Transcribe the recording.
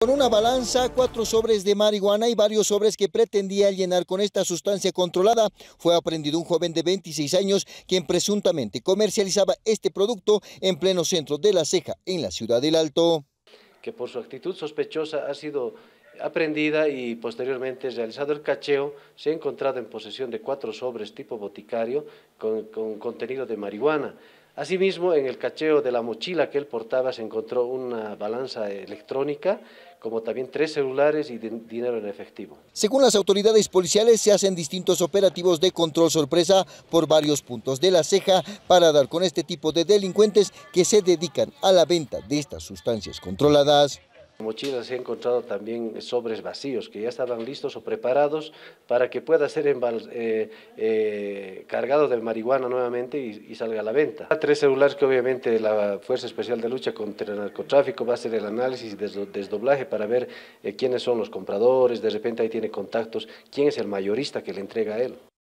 Con una balanza, 4 sobres de marihuana y varios sobres que pretendía llenar con esta sustancia controlada, fue aprendido un joven de 26 años quien presuntamente comercializaba este producto en pleno centro de La Ceja, en la ciudad del Alto. Que por su actitud sospechosa ha sido aprendida y posteriormente realizado el cacheo, se ha encontrado en posesión de 4 sobres tipo boticario con contenido de marihuana. Asimismo, en el cacheo de la mochila que él portaba se encontró una balanza electrónica, como también 3 celulares y dinero en efectivo. Según las autoridades policiales, se hacen distintos operativos de control sorpresa por varios puntos de La Ceja para dar con este tipo de delincuentes que se dedican a la venta de estas sustancias controladas. En la mochila se han encontrado también sobres vacíos que ya estaban listos o preparados para que pueda ser cargado de marihuana nuevamente y salga a la venta. 3 celulares que obviamente la Fuerza Especial de Lucha contra el Narcotráfico va a hacer el análisis y desdoblaje para ver quiénes son los compradores, de repente ahí tiene contactos, quién es el mayorista que le entrega a él.